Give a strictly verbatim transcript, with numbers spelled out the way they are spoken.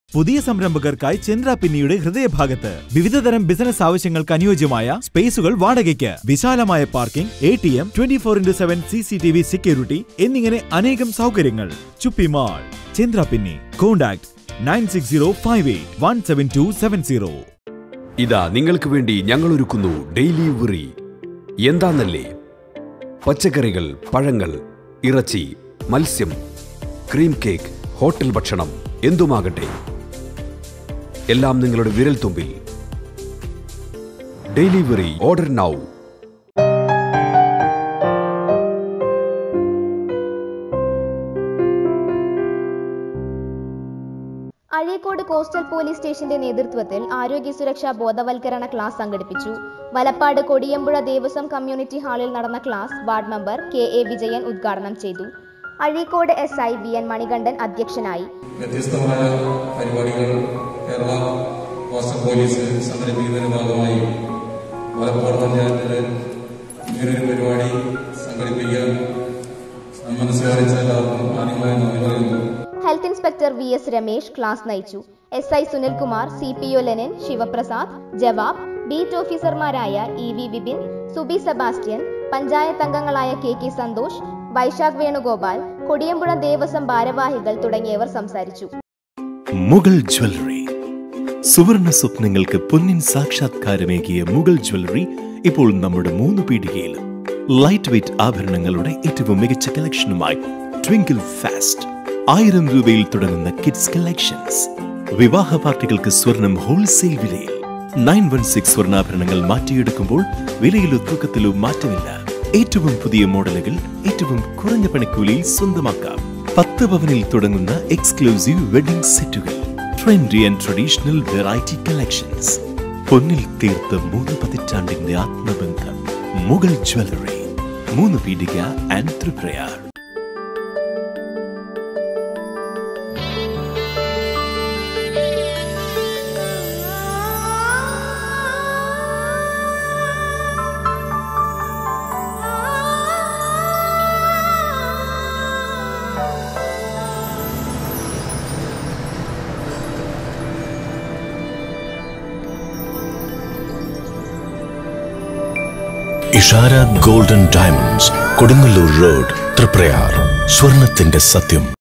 പുതിയ സംരംഭകർക്കായി ചന്ദ്ര പിന്നിയുടെ ഹൃദയഭാഗത്ത് വിവിധതരം ബിസിനസ് ആവശ്യങ്ങൾക്ക് അനുയോജ്യമായ സ്പേസുകൾ വാടകയ്ക്ക്, വിശാലമായ parking, A T M, twenty four into seven C C T V security എന്നിങ്ങനെ അനേകം സൗകര്യങ്ങൾ. ചുപ്പി mall, Chandrappinni. Contact nine six zero five eight one seven two seven zero. ഇതാ നിങ്ങൾക്ക് വേണ്ടി ഞങ്ങൾ ഒരുക്കുന്നു ഡെയിലി ഉറി. എന്താന്നല്ലേ? പച്ചക്കറികൾ, പഴങ്ങൾ, ഇറച്ചി, മത്സ്യം, ക്രീം കേക്ക്, ഹോട്ടൽ ഭക്ഷണം എന്തുമാകട്ടെ, എല്ലാം നിങ്ങളുടെ വിരൽ തുമ്പിൽ. Delivery order now. Azhikode coastal police സ്റ്റേഷന്റെ നേതൃത്വത്തിൽ ആരോഗ്യ സുരക്ഷാ ബോധവൽക്കരണ ക്ലാസ് സംഘടിപ്പിച്ചു. വലപ്പാട് കൊടിയമ്പുഴ ദേവസ്വം കമ്മ്യൂണിറ്റി ഹാളിൽ നടന്ന class ward member K A Vijayan ഉദ്ഘാടനം ചെയ്തു. Azhikode S I V N Manikandan അധ്യക്ഷനായി. വ്യത്യസ്തമായ പരിപാടികൾ കേരള കോസ്റ്റൽ പോലീസ് സംഘടിപ്പിക്കുന്നതിന്റെ ഭാഗമായി വലപ്പാട് പഞ്ചായത്തില് ഇങ്ങനൊരു പരിപാടി സംഘടിപ്പിക്കാൻ മനസ്സിലാക്കിച്ച എല്ലാവർക്കും ആദ്യമായി നന്ദി പറയുന്നു. Health inspector V S Ramesh class നയിച്ചു. S I Sunilkumar, C P O Lenin, Sivaprasad, Jawab, beat ഓഫീസർമാരായ E V Vipin, Subi Sebastian, panchayat അംഗങ്ങളായ കെ കെ സന്തോഷ്, വൈശാഖ് വേണുഗോപാൽ, കൊടിയമ്പുഴ ദേവസ്വം ഭാരവാഹികൾ തുടങ്ങിയവർ സംസാരിച്ചു. മുഗൾ ജ്വല്ലറി. സുവർണ സ്വപ്നങ്ങൾക്ക് പൊന്നിൻ സാക്ഷാത്കാരമേകിയ മുഗൾ ജ്വല്ലറി ഇപ്പോൾ നമ്മുടെ മൂന്ന് പീടികയിൽ. ലൈറ്റ് വെയ്റ്റ് ആഭരണങ്ങളുടെ ഏറ്റവും മികച്ച കളക്ഷനുമായി ട്വിങ്കിൾ ഫാസ്റ്റ്. ആയിരം രൂപയിൽ തുടങ്ങുന്ന കിഡ്സ് കളക്ഷൻസ്. വിവാഹ പാർട്ടികൾക്ക് സ്വർണം ഹോൾസെയിൽ വിലയിൽ. നയൻ വൺ സിക്സ് സ്വർണ്ണാഭരണങ്ങൾ മാറ്റിയെടുക്കുമ്പോൾ വിലയിലോ തൂക്കത്തിലോ മാറ്റമില്ല. ഏറ്റവും പുതിയ മോഡലുകൾ ഏറ്റവും കുറഞ്ഞ പണിക്കൂലിയിൽ സ്വന്തമാക്കാം. പത്ത് പവനിൽ തുടങ്ങുന്ന എക്സ്ക്ലൂസീവ് വെഡിംഗ് സെറ്റുകൾ. Trendy and traditional variety collections. പൊന്നിൽ തീർത്ത മൂന്ന് പതിറ്റാണ്ടിന്റെ ആത്മബന്ധം. Mughal jewellery, Moonnupeedika and Triprayar. Ishara golden diamonds, Kodungallur road, Triprayar. സ്വർണത്തിന്റെ സത്യം.